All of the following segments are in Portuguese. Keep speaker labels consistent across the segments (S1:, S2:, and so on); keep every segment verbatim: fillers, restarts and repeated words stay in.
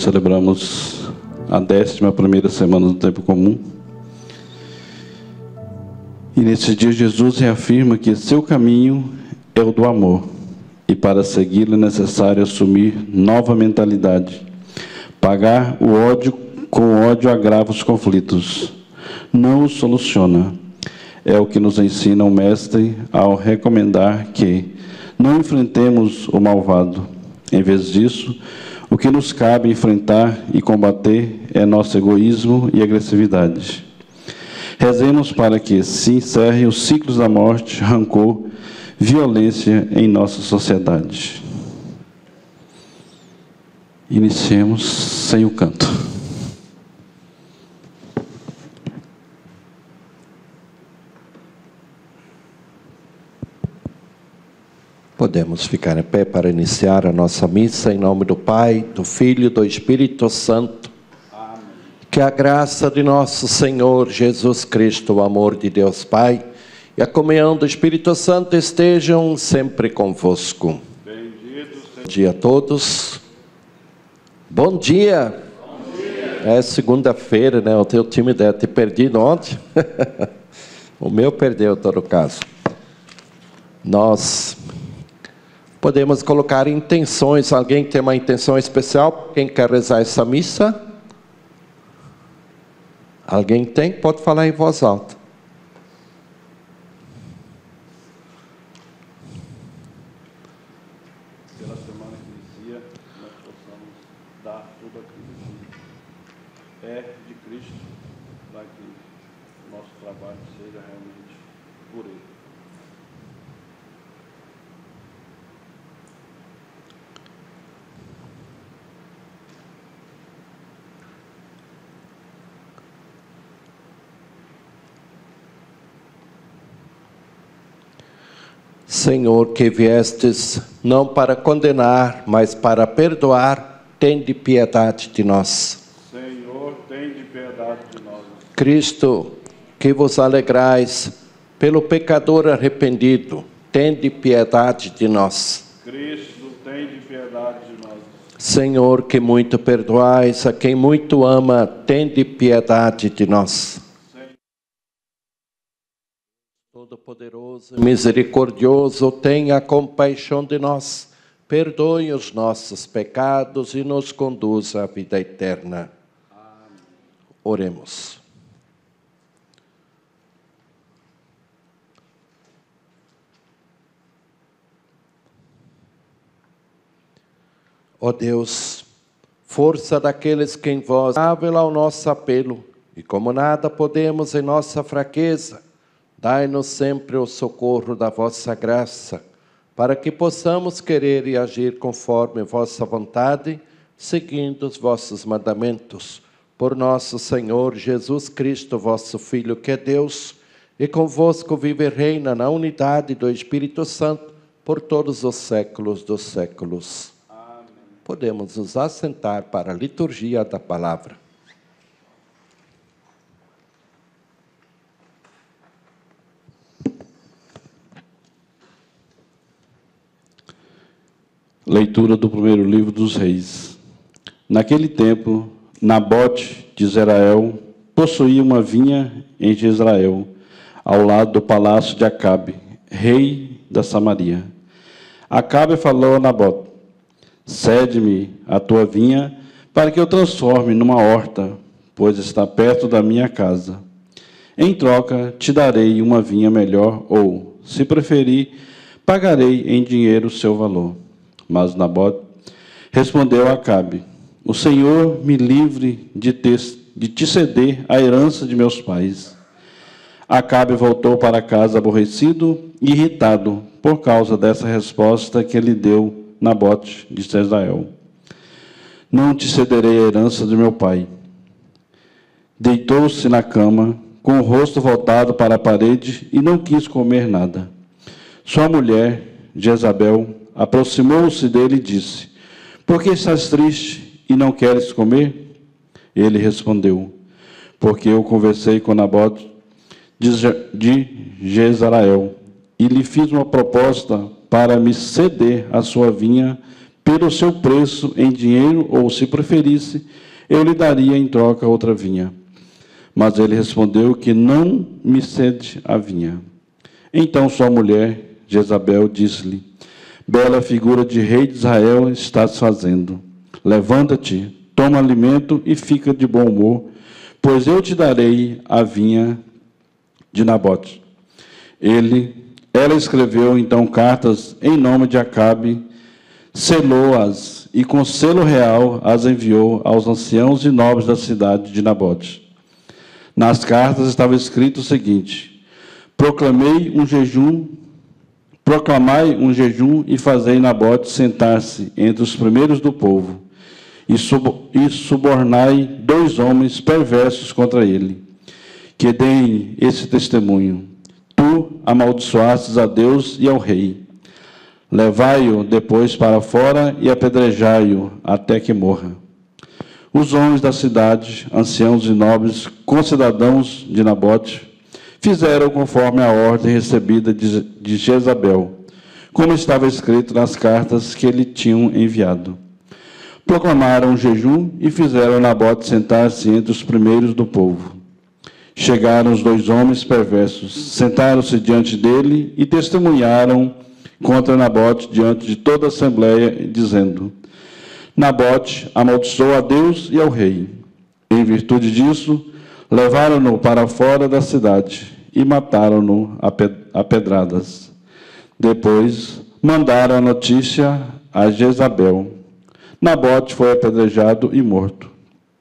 S1: celebramos a décima primeira semana do tempo comum. E nesse dia Jesus reafirma que seu caminho é o do amor. E para segui-lo é necessário assumir nova mentalidade. Pagar o ódio com o ódio agrava os conflitos. Não os soluciona. É o que nos ensina o Mestre ao recomendar que não enfrentemos o malvado. Em vez disso, o que nos cabe enfrentar e combater é nosso egoísmo e agressividade. Rezemos para que se encerrem os ciclos da morte, rancor, violência em nossa sociedade. Iniciemos sem o canto.
S2: Podemos ficar em pé para iniciar a nossa missa, em nome do Pai, do Filho e do Espírito Santo. Amém. Que a graça de nosso Senhor Jesus Cristo, o amor de Deus Pai e a comunhão do Espírito Santo estejam sempre convosco. Bendito seja. Bom dia a todos. Bom dia. Bom dia. É segunda-feira, né? O teu time deve ter perdido ontem. O meu perdeu, em todo caso. Nós podemos colocar intenções. Alguém tem uma intenção especial? Quem quer rezar essa missa? Alguém tem? Pode falar em voz alta.
S1: Pela semana que inicia, nós possamos dar tudo aquilo que é de Cristo, para que o nosso trabalho seja realmente por Ele.
S2: Senhor, que viestes não para condenar, mas para perdoar, tende piedade de nós.
S1: Senhor, tende piedade de nós.
S2: Cristo, que vos alegrais pelo pecador arrependido, tende piedade de nós.
S1: Cristo, tende piedade de nós.
S2: Senhor, que muito perdoais a quem muito ama, tende piedade de nós. Todo-Poderoso e misericordioso, tenha compaixão de nós, perdoe os nossos pecados e nos conduza à vida eterna. Amém. Oremos. Ó Deus, força daqueles que em vós ável ao nosso apelo, e como nada podemos em nossa fraqueza, dai-nos sempre o socorro da vossa graça, para que possamos querer e agir conforme vossa vontade, seguindo os vossos mandamentos. Por nosso Senhor Jesus Cristo, vosso Filho, que é Deus, e convosco vive e reina na unidade do Espírito Santo, por todos os séculos dos séculos. Amém. Podemos nos assentar para a liturgia da palavra.
S1: Leitura do primeiro livro dos Reis. Naquele tempo, Nabote de Jezreel possuía uma vinha em Jezreel, ao lado do palácio de Acabe, rei da Samaria. Acabe falou a Nabote: cede-me a tua vinha para que eu transforme numa horta, pois está perto da minha casa. Em troca, te darei uma vinha melhor, ou, se preferir, pagarei em dinheiro o seu valor. Mas Nabote respondeu a Acabe: o Senhor me livre de, ter, de te ceder a herança de meus pais. Acabe voltou para casa aborrecido e irritado por causa dessa resposta que lhe deu Nabote de Jezreel. Não te cederei a herança de meu pai. Deitou-se na cama, com o rosto voltado para a parede, e não quis comer nada. Sua mulher, Jezabel, aproximou-se dele e disse: por que estás triste e não queres comer? Ele respondeu: porque eu conversei com Nabote de Jezreel e lhe fiz uma proposta para me ceder a sua vinha pelo seu preço em dinheiro, ou, se preferisse, eu lhe daria em troca outra vinha. Mas ele respondeu que não me cede a vinha. Então sua mulher, Jezabel, disse-lhe: bela figura de rei de Israel estás fazendo. Levanta-te, toma alimento e fica de bom humor, pois eu te darei a vinha de Nabote. Ele, ela escreveu então cartas em nome de Acabe, selou-as e com selo real as enviou aos anciãos e nobres da cidade de Nabote. Nas cartas estava escrito o seguinte: proclamei um jejum, proclamai um jejum e fazei Nabote sentar-se entre os primeiros do povo, e, sub, e subornai dois homens perversos contra ele, que deem esse testemunho: tu amaldiçoastes a Deus e ao rei. Levai-o depois para fora e apedrejai-o até que morra. Os homens da cidade, anciãos e nobres, concidadãos de Nabote, fizeram conforme a ordem recebida de, de Jezabel, como estava escrito nas cartas que lhe tinham enviado. Proclamaram um jejum e fizeram Nabote sentar-se entre os primeiros do povo. Chegaram os dois homens perversos, sentaram-se diante dele e testemunharam contra Nabote diante de toda a assembleia, dizendo: Nabote amaldiçoou a Deus e ao rei. Em virtude disso, levaram-no para fora da cidade e mataram-no a pedradas. Depois, mandaram a notícia a Jezabel. Nabote foi apedrejado e morto.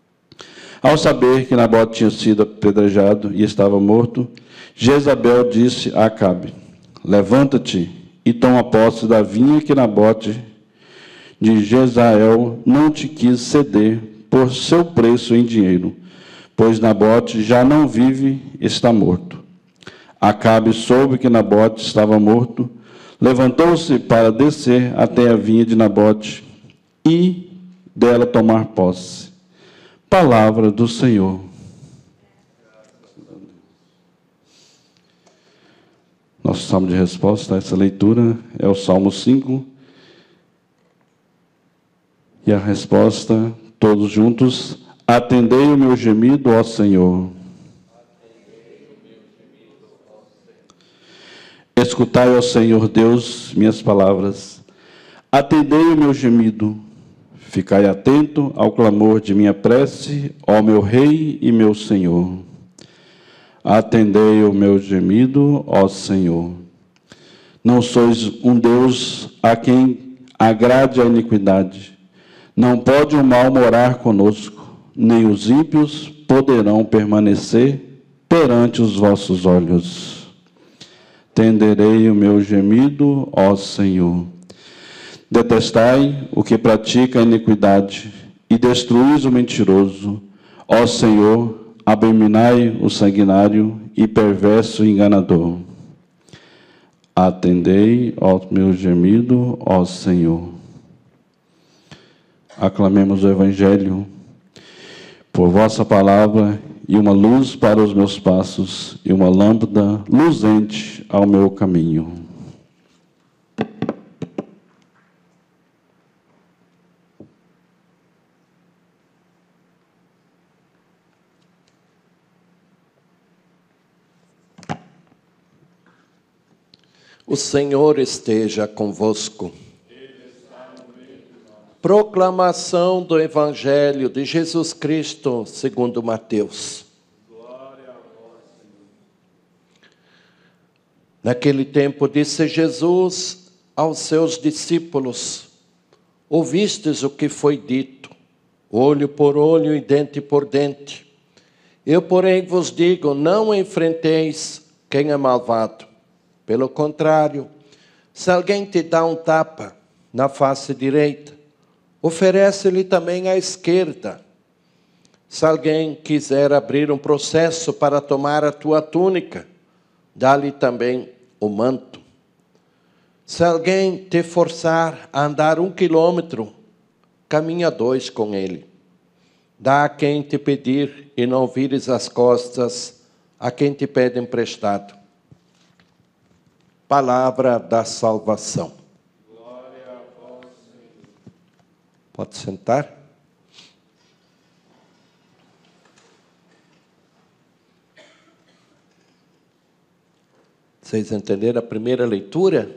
S1: Ao saber que Nabote tinha sido apedrejado e estava morto, Jezabel disse a Acabe: levanta-te e toma posse da vinha que Nabote de Jezreel não te quis ceder por seu preço em dinheiro, pois Nabote já não vive, está morto. Acabe soube que Nabote estava morto, levantou-se para descer até a vinha de Nabote e dela tomar posse. Palavra do Senhor. Nosso salmo de resposta a essa leitura é o Salmo cinco. E a resposta, todos juntos: atendei o meu gemido, ó Senhor. Escutai, ó Senhor Deus, minhas palavras. Atendei o meu gemido. Ficai atento ao clamor de minha prece, ó meu Rei e meu Senhor. Atendei o meu gemido, ó Senhor. Não sois um Deus a quem agrade a iniquidade. Não pode o mal morar conosco, nem os ímpios poderão permanecer perante os vossos olhos. Atenderei o meu gemido, ó Senhor. Detestai o que pratica a iniquidade e destruís o mentiroso. Ó Senhor, abominai o sanguinário e perverso enganador. Atendei ao meu gemido, ó Senhor. Aclamemos o Evangelho. Por vossa palavra e uma luz para os meus passos e uma lâmpada luzente ao meu caminho.
S2: O Senhor esteja convosco. Proclamação do Evangelho de Jesus Cristo segundo Mateus. Glória a vós, Senhor. Naquele tempo disse Jesus aos seus discípulos: ouvistes o que foi dito, olho por olho e dente por dente. Eu, porém, vos digo, não enfrenteis quem é malvado. Pelo contrário, se alguém te dá um tapa na face direita, oferece-lhe também a esquerda. Se alguém quiser abrir um processo para tomar a tua túnica, dá-lhe também o manto. Se alguém te forçar a andar um quilômetro, caminha dois com ele. Dá a quem te pedir e não vires as costas a quem te pede emprestado. Palavra da salvação. Glória a vós, Senhor. Pode sentar. Vocês entenderam a primeira leitura?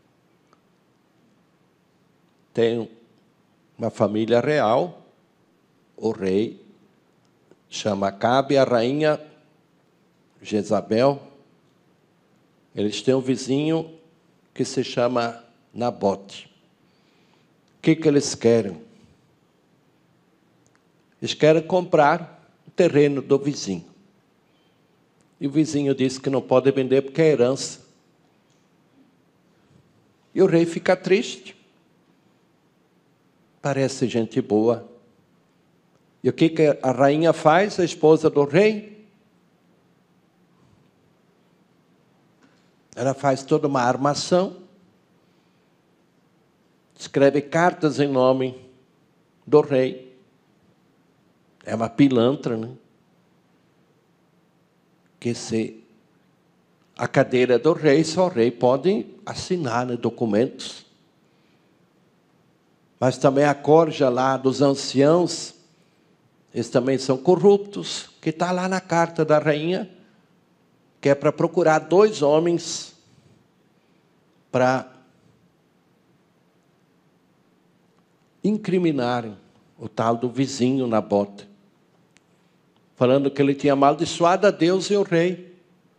S2: Tem uma família real, o rei chama Acabe, a rainha Jezabel. Eles têm um vizinho que se chama Nabote. O que, que eles querem? Eles querem comprar o terreno do vizinho. E o vizinho disse que não pode vender porque é herança. E o rei fica triste. Parece gente boa. E o que, que a rainha faz, a esposa do rei? Ela faz toda uma armação, escreve cartas em nome do rei. É uma pilantra, né? Que se a cadeira do rei, só o rei pode assinar, né, documentos. Mas também a corja lá dos anciãos, eles também são corruptos, que está lá na carta da rainha, que é para procurar dois homens para incriminarem o tal do vizinho Nabote, falando que ele tinha amaldiçoado a Deus e o rei.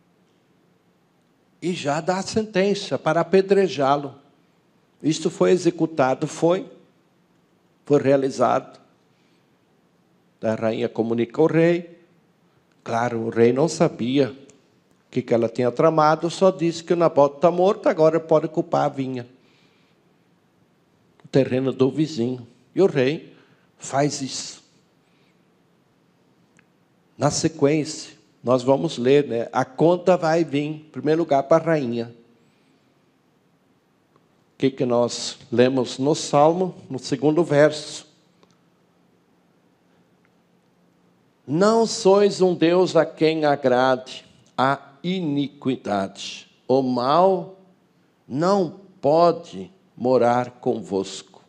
S2: E já dá a sentença para apedrejá-lo. Isto foi executado, foi, foi realizado. A rainha comunica ao rei. Claro, o rei não sabia o que, que ela tinha tramado, só disse que o Nabote está morto, agora pode culpar a vinha. O terreno do vizinho. E o rei faz isso. Na sequência, nós vamos ler, né? A conta vai vir, em primeiro lugar, para a rainha. O que, que nós lemos no Salmo, no segundo verso? Não sois um Deus a quem agrade a iniquidade. O mal não pode morar convosco.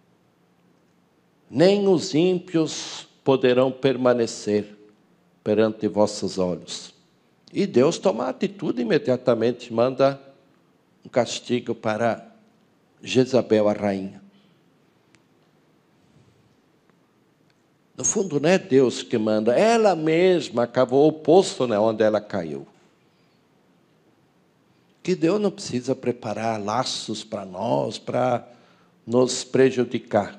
S2: Nem os ímpios poderão permanecer perante vossos olhos. E Deus toma atitude imediatamente, manda um castigo para Jezabel, a rainha. No fundo, não é Deus que manda, ela mesma cavou o poço, né, onde ela caiu. Que Deus não precisa preparar laços para nós, para nos prejudicar.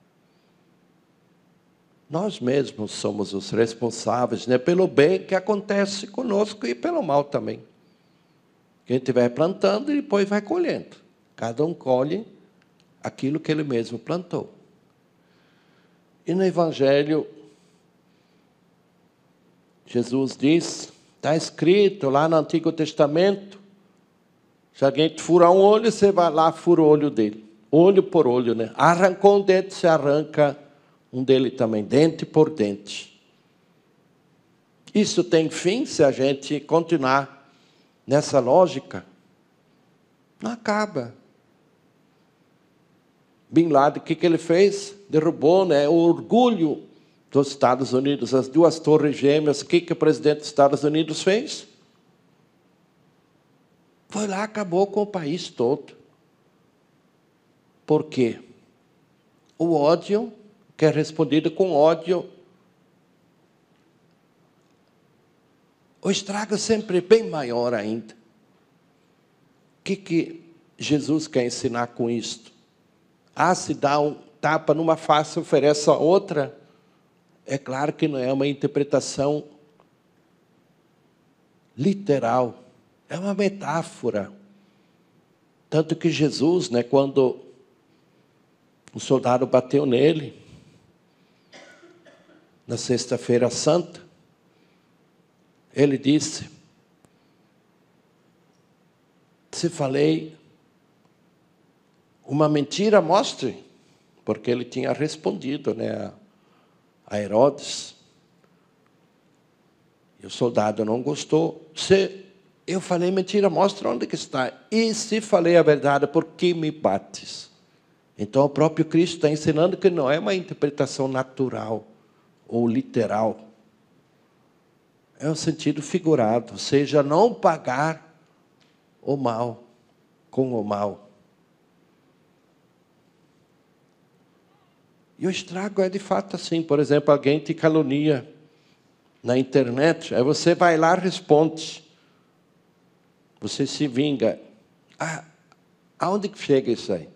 S2: Nós mesmos somos os responsáveis, né, pelo bem que acontece conosco e pelo mal também. Quem estiver plantando, depois vai colhendo. Cada um colhe aquilo que ele mesmo plantou. E no Evangelho, Jesus diz, está escrito lá no Antigo Testamento, se alguém te furar um olho, você vai lá e fura o olho dele. Olho por olho, né? Arrancou um dente, você arranca um dele também, dente por dente. Isso tem fim se a gente continuar nessa lógica? Não acaba. Bin Laden, o que, que ele fez? Derrubou, né, o orgulho dos Estados Unidos, as duas torres gêmeas. O que, que o presidente dos Estados Unidos fez? Foi lá, acabou com o país todo. Por quê? O ódio, que é respondido com ódio, o estrago sempre é bem maior ainda. O que, que Jesus quer ensinar com isto? Ah, se dá um tapa numa face, oferece a outra. É claro que não é uma interpretação literal. É uma metáfora. Tanto que Jesus, né, quando o soldado bateu nele, na sexta-feira santa, ele disse, se falei uma mentira, mostre, porque ele tinha respondido, né, a Herodes. E o soldado não gostou. Se eu falei mentira, mostra onde que está. E se falei a verdade, por que me bates? Então, o próprio Cristo está ensinando que não é uma interpretação natural ou literal. É um sentido figurado, ou seja, não pagar o mal com o mal. E o estrago é de fato assim. Por exemplo, alguém te calunia na internet, aí você vai lá e responde. Você se vinga. Ah, aonde que chega isso aí?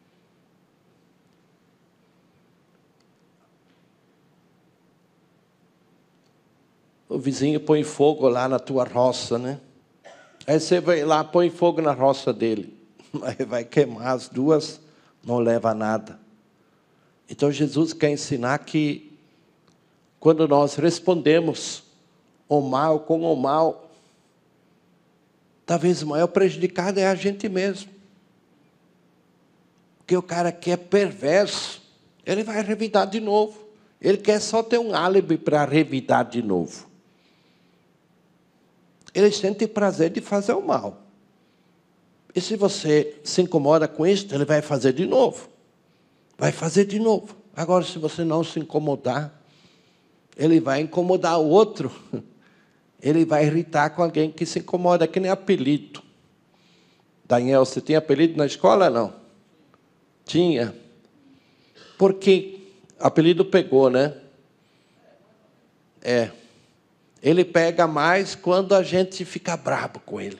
S2: O vizinho põe fogo lá na tua roça, né? Aí você vai lá, põe fogo na roça dele. Aí vai queimar as duas, não leva a nada. Então Jesus quer ensinar que quando nós respondemos o mal com o mal, talvez o maior prejudicado é a gente mesmo. Porque o cara que é perverso, ele vai revidar de novo. Ele quer só ter um álibi para revidar de novo. Ele sente prazer de fazer o mal. E se você se incomoda com isso, ele vai fazer de novo. Vai fazer de novo. Agora, se você não se incomodar, ele vai incomodar o outro. Ele vai irritar com alguém que se incomoda, que nem apelido. Daniel, você tinha apelido na escola, não? Tinha. Porque apelido pegou, né? É. Ele pega mais quando a gente fica bravo com ele.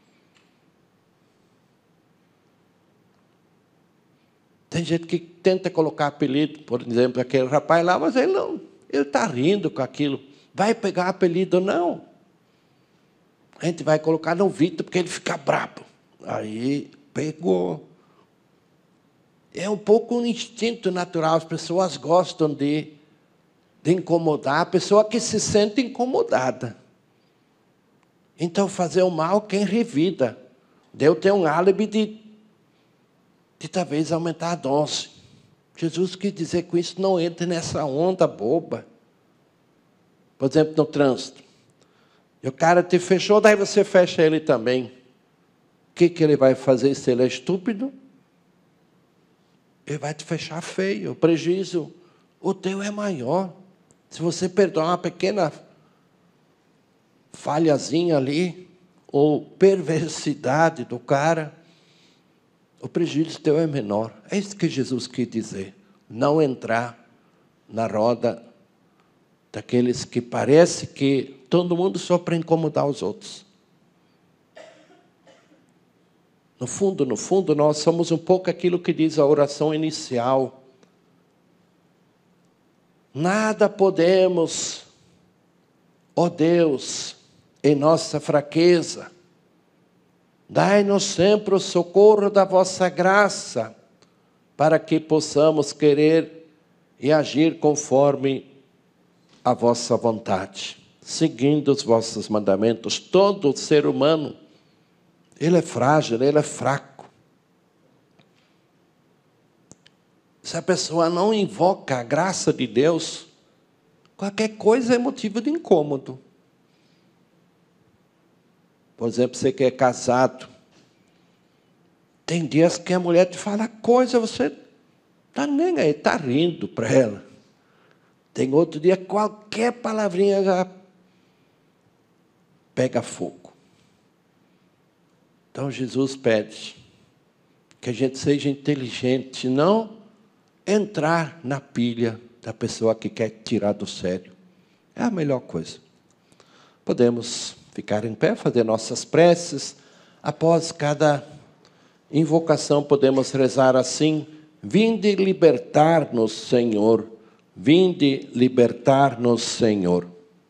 S2: Tem gente que tenta colocar apelido, por exemplo, aquele rapaz lá, mas ele não, ele está rindo com aquilo. Vai pegar apelido, não. A gente vai colocar no Vitor, porque ele fica bravo. Aí, pegou. É um pouco um instinto natural, as pessoas gostam de, de incomodar, a pessoa que se sente incomodada. Então, fazer o mal, quem revida. Deus tem um álibi de de talvez aumentar a dose. Jesus quis dizer com isso, não entre nessa onda boba. Por exemplo, no trânsito. E o cara te fechou, daí você fecha ele também. O que, que ele vai fazer se ele é estúpido? Ele vai te fechar feio. O prejuízo, o teu é maior. Se você perdoar uma pequena falhazinha ali, ou perversidade do cara, o prejuízo teu é menor. É isso que Jesus quis dizer. Não entrar na roda daqueles que parece que todo mundo só para incomodar os outros. No fundo, no fundo, nós somos um pouco aquilo que diz a oração inicial. Nada podemos, ó Deus, em nossa fraqueza. Dai-nos sempre o socorro da vossa graça, para que possamos querer e agir conforme a vossa vontade, seguindo os vossos mandamentos. Todo ser humano, ele é frágil, ele é fraco. Se a pessoa não invoca a graça de Deus, qualquer coisa é motivo de incômodo. Por exemplo, você que é casado, tem dias que a mulher te fala coisa, você está nem aí, está rindo para ela. Tem outro dia, qualquer palavrinha já pega fogo. Então, Jesus pede que a gente seja inteligente, não entrar na pilha da pessoa que quer tirar do sério. É a melhor coisa. Podemos ficar em pé, fazer nossas preces. Após cada invocação, podemos rezar assim: vinde libertar-nos, Senhor. Vinde libertar-nos, Senhor.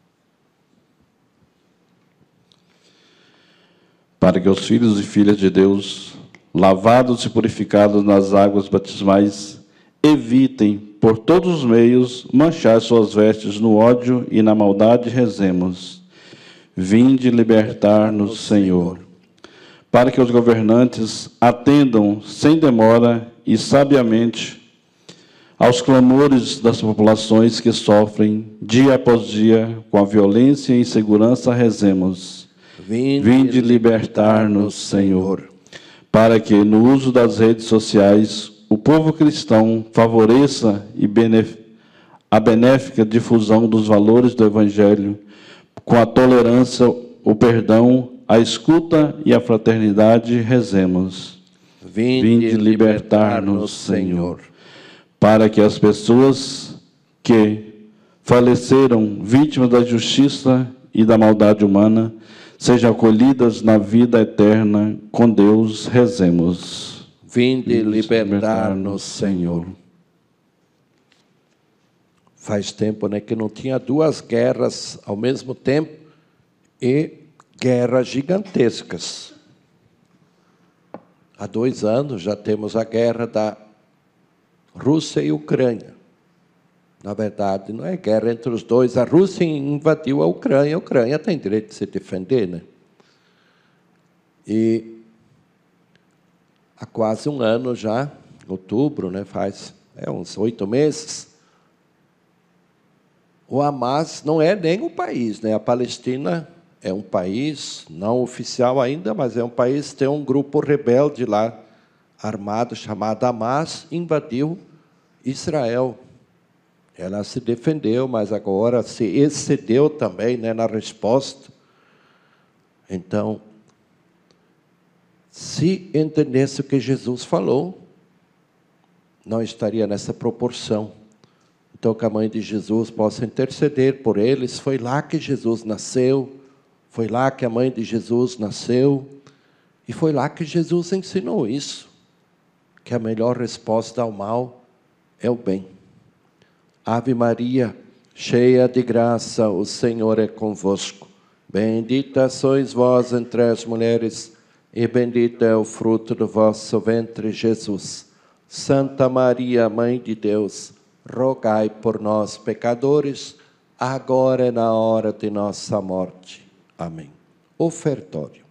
S1: Para que os filhos e filhas de Deus, lavados e purificados nas águas batismais, evitem, por todos os meios, manchar suas vestes no ódio e na maldade, rezemos. Vinde libertar-nos, Senhor. Para que os governantes atendam sem demora e sabiamente aos clamores das populações que sofrem dia após dia com a violência e insegurança, rezemos. Vinde, Vinde libertar-nos, Senhor. Para que, no uso das redes sociais, o povo cristão favoreça e benef- a benéfica difusão dos valores do Evangelho, com a tolerância, o perdão, a escuta e a fraternidade, rezemos.
S2: Vinde libertar-nos, Senhor.
S1: Para que as pessoas que faleceram vítimas da justiça e da maldade humana sejam acolhidas na vida eterna com Deus, rezemos.
S2: Vinde libertar-nos, Senhor. Faz tempo, né, que não tinha duas guerras ao mesmo tempo e guerras gigantescas. Há dois anos já temos a guerra da Rússia e Ucrânia. Na verdade, não é guerra entre os dois. A Rússia invadiu a Ucrânia. A Ucrânia tem direito de se defender, né? E há quase um ano já, outubro, né, faz é, uns oito meses, o Hamas não é nem um país, né? A Palestina é um país não oficial ainda, mas é um país, tem um grupo rebelde lá, armado, chamado Hamas, invadiu Israel. Ela se defendeu, mas agora se excedeu também, né, na resposta. Então, se entendesse o que Jesus falou, não estaria nessa proporção. Então, que a mãe de Jesus possa interceder por eles. Foi lá que Jesus nasceu, foi lá que a mãe de Jesus nasceu, e foi lá que Jesus ensinou isso, que a melhor resposta ao mal é o bem. Ave Maria, cheia de graça, o Senhor é convosco. Bendita sois vós entre as mulheres, e bendito é o fruto do vosso ventre, Jesus. Santa Maria, Mãe de Deus, rogai por nós, pecadores, agora e na hora de nossa morte. Amém. Ofertório.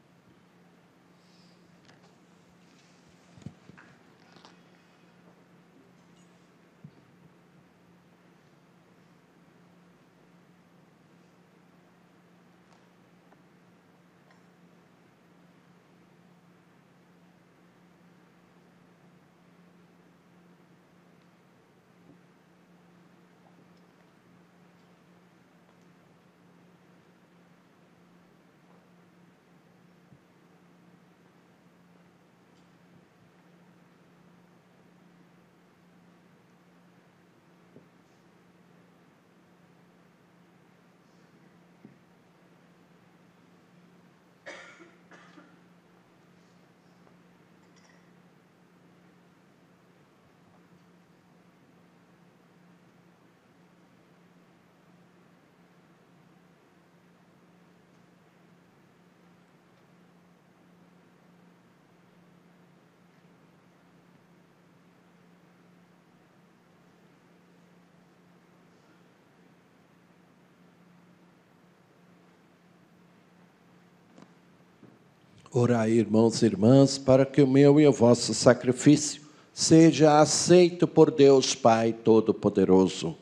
S2: Orai, irmãos e irmãs, para que o meu e o vosso sacrifício seja aceito por Deus Pai Todo-Poderoso.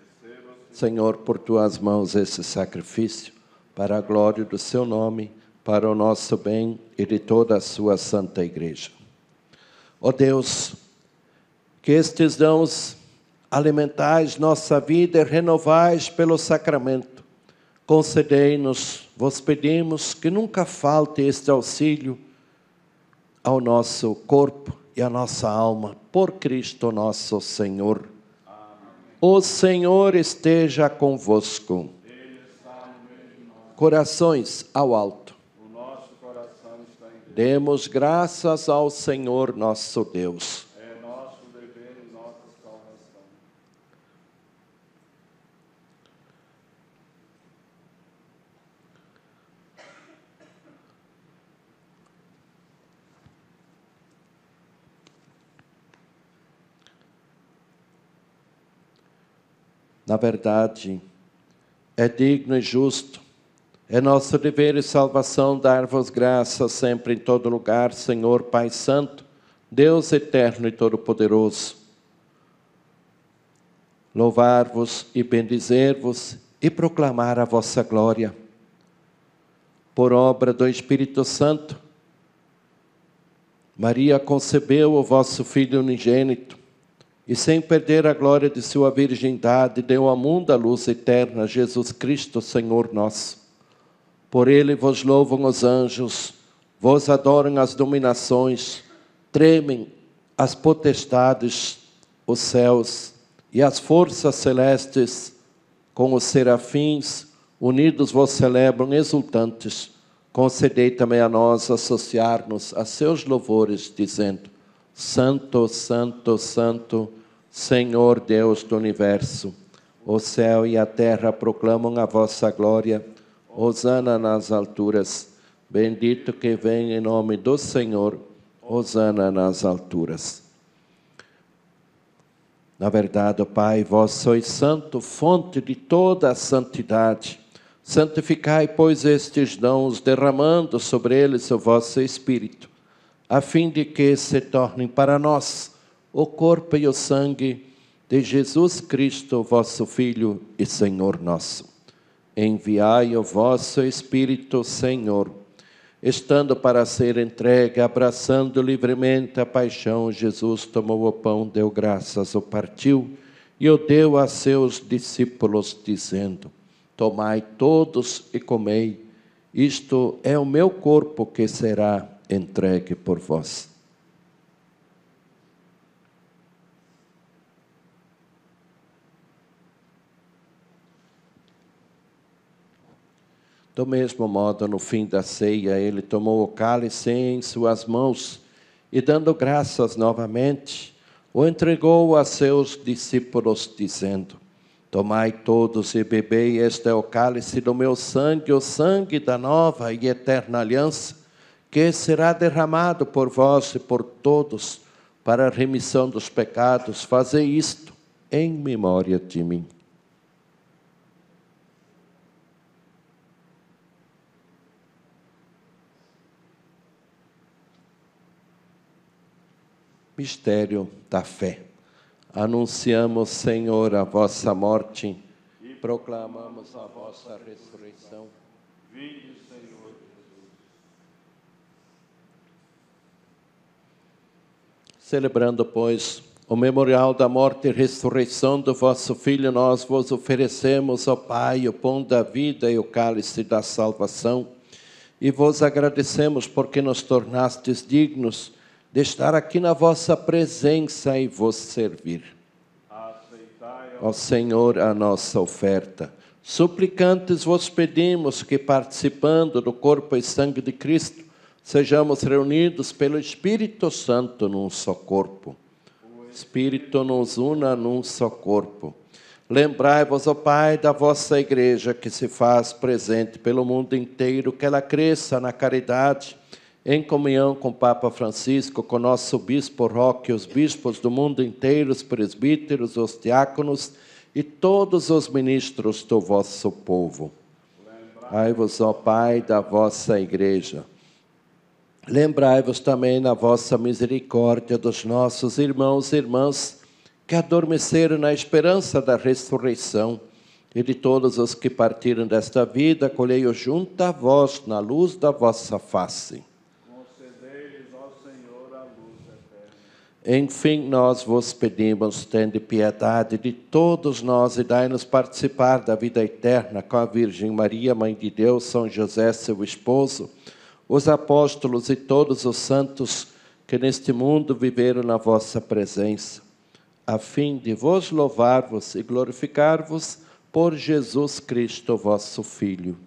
S2: Senhor, por tuas mãos esse sacrifício, para a glória do seu nome, para o nosso bem e de toda a sua santa igreja. Ó Deus, que estes dons alimentais nossa vida e renovais pelo sacramento, concedei-nos, vos pedimos, que nunca falte este auxílio ao nosso corpo e à nossa alma, por Cristo nosso Senhor. Amém. O Senhor esteja convosco. Ele está no meio de nós. Corações ao alto. O nosso coração está em Deus. Demos graças ao Senhor nosso Deus. É nosso dever e nossa salvação. Na verdade, é digno e justo, é nosso dever e salvação dar-vos graças sempre em todo lugar, Senhor Pai Santo, Deus eterno e todo-poderoso. Louvar-vos e bendizer-vos e proclamar a vossa glória. Por obra do Espírito Santo, Maria concebeu o vosso Filho unigênito, e sem perder a glória de sua virgindade, deu ao mundo a luz eterna, Jesus Cristo, Senhor nosso. Por ele vos louvam os anjos, vos adoram as dominações, tremem as potestades, os céus e as forças celestes, com os serafins, unidos vos celebram exultantes. Concedei também a nós associar-nos a seus louvores, dizendo: Santo, Santo, Santo, Senhor Deus do Universo, o céu e a terra proclamam a vossa glória. Hosana nas alturas. Bendito que vem em nome do Senhor. Hosana nas alturas. Na verdade, ó Pai, vós sois santo, fonte de toda a santidade. Santificai, pois, estes dons, derramando sobre eles o vosso Espírito, a fim de que se tornem para nós o corpo e o sangue de Jesus Cristo, vosso Filho e Senhor nosso. Enviai o vosso Espírito, Senhor, estando para ser entregue, abraçando livremente a paixão, Jesus tomou o pão, deu graças, o partiu e o deu a seus discípulos, dizendo: Tomai todos e comei, isto é o meu corpo que será entregue por vós. Do mesmo modo, no fim da ceia, ele tomou o cálice em suas mãos e, dando graças novamente, o entregou a seus discípulos, dizendo: Tomai todos e bebei, este é o cálice do meu sangue, o sangue da nova e eterna aliança, que será derramado por vós e por todos para a remissão dos pecados. Fazei isto em memória de mim. Mistério da fé. Anunciamos, Senhor, a vossa morte e proclamamos a vossa ressurreição. Vinde, Senhor Jesus. Celebrando, pois, o memorial da morte e ressurreição do vosso Filho, nós vos oferecemos, ó Pai, o pão da vida e o cálice da salvação, e vos agradecemos porque nos tornastes dignos de estar aqui na vossa presença e vos servir. Aceitai, ó Senhor, a nossa oferta. Suplicantes vos pedimos que, participando do corpo e sangue de Cristo, sejamos reunidos pelo Espírito Santo num só corpo. O Espírito nos una num só corpo. Lembrai-vos, ó Pai, da vossa igreja que se faz presente pelo mundo inteiro, que ela cresça na caridade, em comunhão com o Papa Francisco, com o nosso Bispo Roque, os bispos do mundo inteiro, os presbíteros, os diáconos e todos os ministros do vosso povo. Lembrai-vos, ó Pai, da vossa igreja. Lembrai-vos também na vossa misericórdia dos nossos irmãos e irmãs que adormeceram na esperança da ressurreição, e de todos os que partiram desta vida, acolhei-os junto a vós na luz da vossa face. Enfim, nós vos pedimos, tende piedade de todos nós e dai-nos participar da vida eterna com a Virgem Maria, Mãe de Deus, São José, seu esposo, os apóstolos e todos os santos que neste mundo viveram na vossa presença, a fim de vos louvar-vos e glorificar-vos por Jesus Cristo, vosso Filho.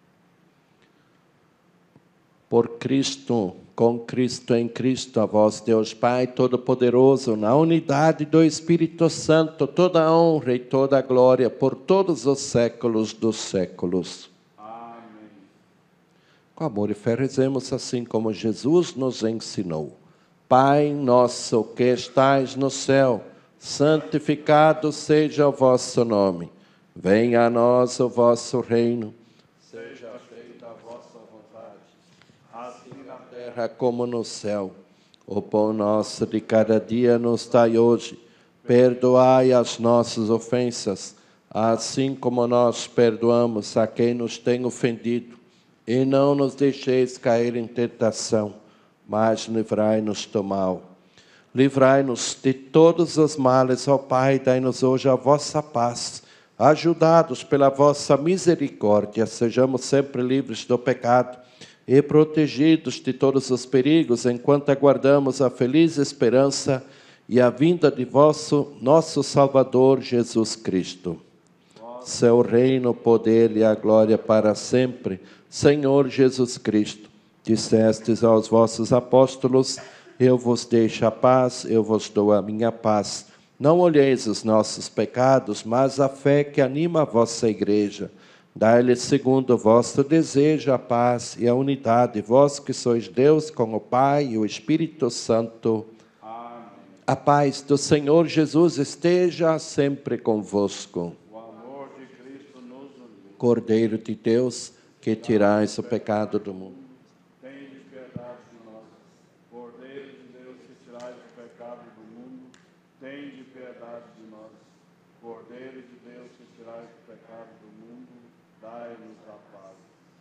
S2: Por Cristo, com Cristo, em Cristo, a vós, Deus Pai Todo-Poderoso, na unidade do Espírito Santo, toda a honra e toda a glória por todos os séculos dos séculos. Amém. Com amor e fé rezemos assim como Jesus nos ensinou. Pai nosso que estais no céu, santificado seja o vosso nome. Venha a nós o vosso reino. Seja feita a vossa vontade, assim na terra como no céu. O pão nosso de cada dia nos dai hoje. Perdoai as nossas ofensas, assim como nós perdoamos a quem nos tem ofendido. E não nos deixeis cair em tentação, mas livrai-nos do mal. Livrai-nos de todos os males, ó Pai, dai-nos hoje a vossa paz. Ajudados pela vossa misericórdia, sejamos sempre livres do pecado e protegidos de todos os perigos, enquanto aguardamos a feliz esperança e a vinda de vosso, nosso Salvador Jesus Cristo. Seu reino, o poder e a glória para sempre. Senhor Jesus Cristo, dissestes aos vossos apóstolos: eu vos deixo a paz, eu vos dou a minha paz. Não olheis os nossos pecados, mas a fé que anima a vossa igreja. Dai-lhe segundo o vosso desejo a paz e a unidade, vós que sois Deus com o Pai e o Espírito Santo. Amém. A paz do Senhor Jesus esteja sempre convosco.
S1: O amor de Cristo nos uniu.
S2: Cordeiro de Deus, que tirais o pecado do mundo.
S1: Tende piedade de nós. Cordeiro de Deus, que tirais o pecado do mundo, tende piedade de nós. Cordeiro de Deus, que tirais o pecado do mundo, dai-nos a paz.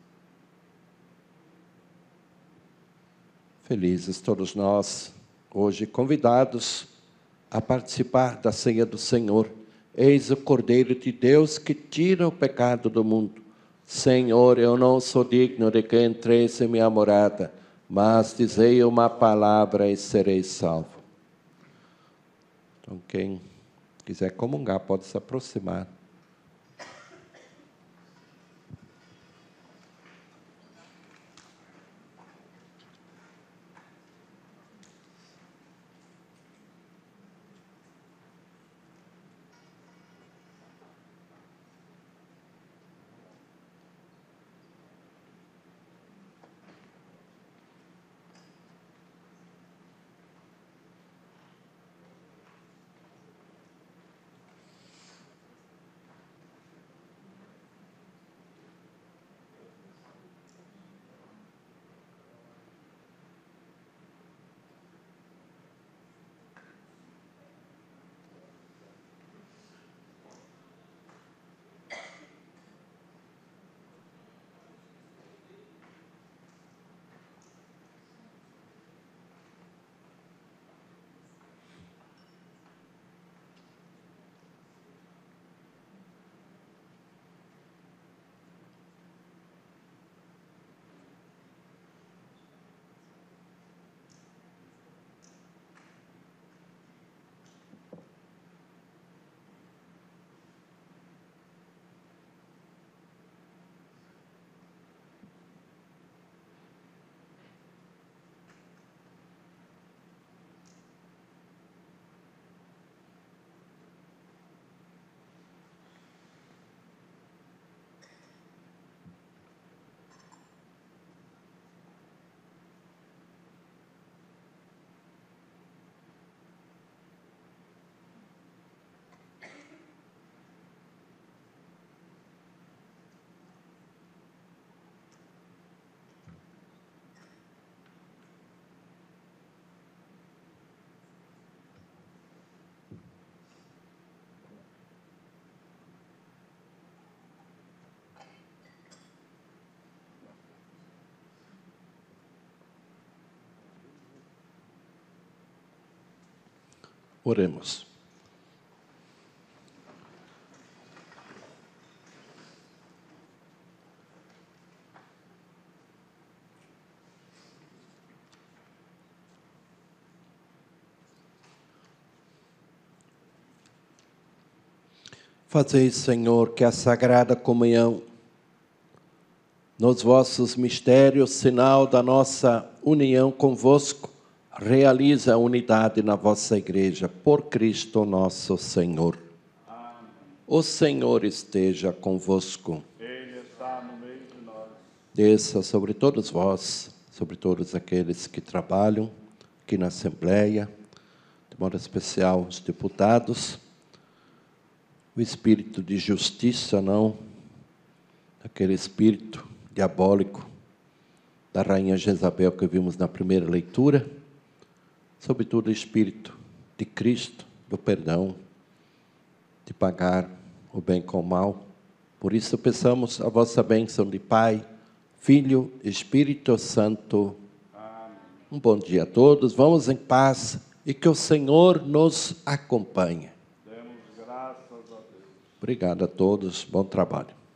S2: Felizes todos nós, hoje convidados a participar da ceia do Senhor. Eis o Cordeiro de Deus que tira o pecado do mundo. Senhor, eu não sou digno de que entreis em minha morada, mas dizei uma palavra e serei salvo. Então, quem quiser comungar pode se aproximar. Oremos. Fazei, Senhor, que a Sagrada Comunhão, nos vossos mistérios, sinal da nossa união convosco, realize a unidade na vossa igreja, por Cristo nosso Senhor. Amém. O Senhor esteja convosco.
S1: Ele está no meio de nós.
S2: Desça sobre todos vós, sobre todos aqueles que trabalham aqui na Assembleia, de modo especial os deputados, o espírito de justiça, não, aquele espírito diabólico da rainha Jezabel que vimos na primeira leitura, sobretudo o espírito de Cristo, do perdão, de pagar o bem com o mal. Por isso peçamos a vossa bênção de Pai, Filho, Espírito Santo. Amém. Um bom dia a todos, vamos em paz e que o Senhor nos acompanhe.
S1: Demos graças a Deus.
S2: Obrigado a todos, bom trabalho.